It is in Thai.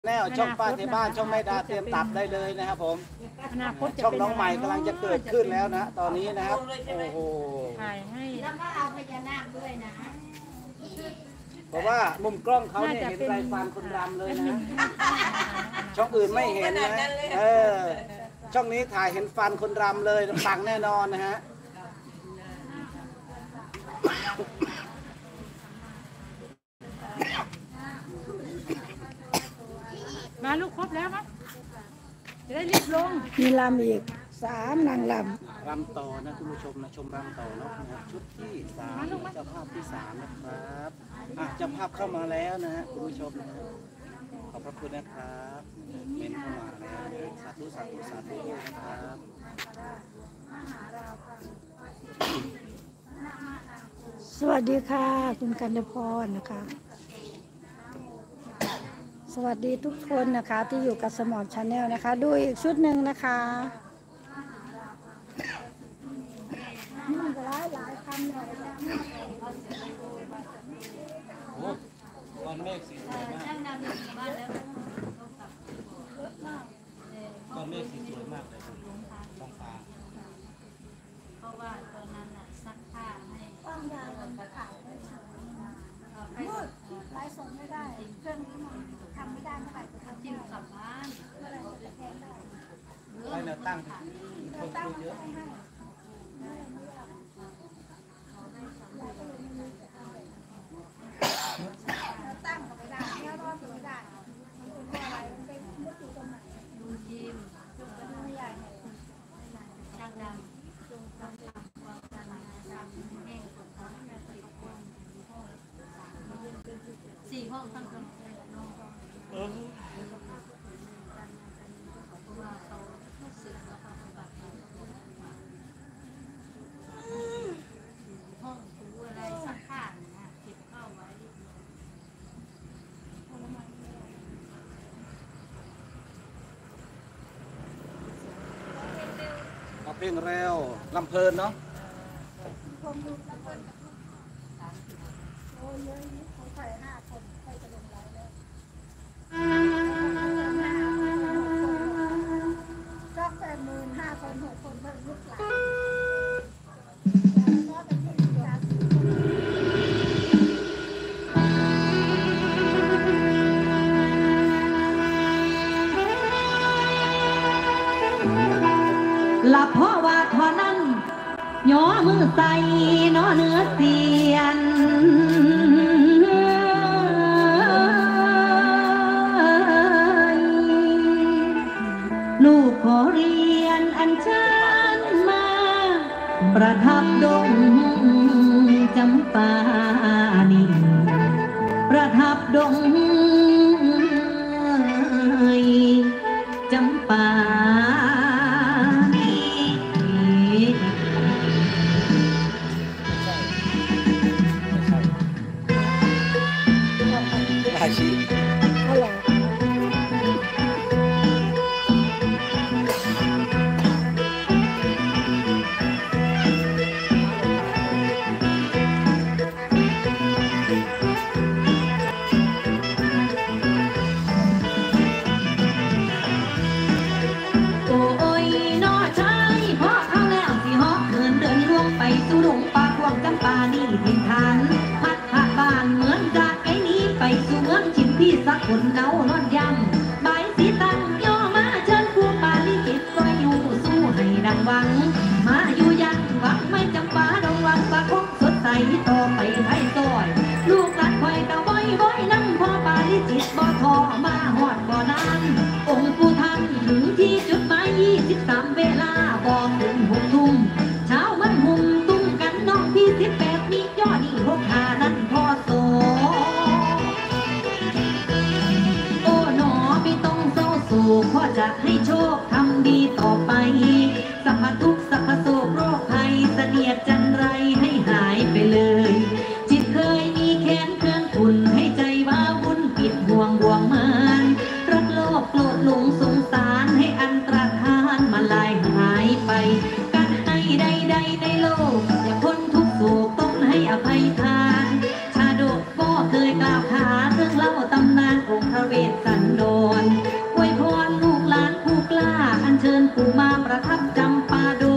แนวช่องป้าที่บ้านช่องแม่ดาเตรียมตัดได้เลยนะครับผมช่องน้องใหม่กำลังจะเกิดขึ้นแล้วนะตอนนี้นะครับโอ้โหถ่ายให้แล้วก็เอาพญานาคด้วยนะเพราะว่ามุมกล้องเขาเนี่ยเห็นไรฟันคนรำเลยนะช่องอื่นไม่เห็นนะช่องนี้ถ่ายเห็นฟันคนรำเลยปังแน่นอนนะฮะมาลูกครบแล้วมั้ยจะได้รีบลงมีลำอีก3นางลรำต่อนะคุณผู้ชมนะชมรำต่อเนาะชุดที่3เจ้าภาพที่3นะครับเจ้าภาพเข้ามาแล้วนะฮะคุณผู้ชมนะขอบพระคุณนะครับเมนเข้ามาแล้วสาธุสาธุสาธุนะครับสวัสดีค่ะคุณกันดพรนะคะสวัสดีทุกคนนะคะที่อยู่กับสมอลชาแนลนะคะดูอีกชุดหนึ่งนะคะนี่ก็หลายคำเลยก้อนเมฆสีสวยมากก้อนเมฆสีสวยมากเลยท้องฟ้าเพราะว่าตอนนั้นน่ะซักผ้าให้ต้องยาวกระถางมืดไลฟ์สดไม่ได้เครื่องนี้มันทำไม่ได้เมื่อไหร่จะทำจิ้มกลับบ้านเมื่อไหร่จะแทงได้ได้แนวตั้งคนคุยเยอะตั้งก็ไม่ได้แนวรอดก็ไม่ได้มันเป็นอะไรมันเป็นมุดอยู่ตรงไหนดูจิ้มจุ่มกระดูกใหญ่ช่างดำจุ่มกระดูกความดันดำแห้งกดท้องกระติกคน4 ห้องทั้งคนห้องถูอะไรสักข้างนะเก็บเข้าไว้เอาเพลงเร็วลำเพลินเนาะหลับเพราะว่าทอนั้นย่อมือใส่น้อเนื้อเสียนลูกขอเรียนอัญเชิญมาประทับดงจำปานิประทับดงจำปาอาชีพสักคนเนานอนยังใบสีตั้งย่อมาเชิญคู่ปาลิกิตซอยอยู่สู้ให้ดังหวังมาอยู่ยังหวังไม่จำปาดงหวังปากคงสดใสต่อไปไทยซอยลูกหลานคอยกะบ่อยนั่งพอปาลิจิตบ่ทอมาหอดบ่นานองค์ผู้ท่านถึงที่จุดหมาย23 เวลาบอกถึง6 ทุ่มเช้ามันหุ่มตุ้มกันน้องพี่18มีย่อนี่65นั้นพอโซพ่อจะให้โชคทำดีต่อไปสัพพทุกข์สัพพโศกโรคภัยเสนียดจันไรให้หายไปเลยจิตเคยมีแค้นเคลื่อนขุ่นให้ใจว้าวุ่นปิดห่วงบ่วงมารรักโลภโกรธหลงสงสารให้อันตรธานมาลายหายไปการให้ใดในโลกอย่าพ้นทุกโศกต้องให้อภัยทานชาดกก็เคยกล่าวขานเรื่องเล่าตำนานองค์พระเวสสันดรเชิญปู่มาประทับจำปาด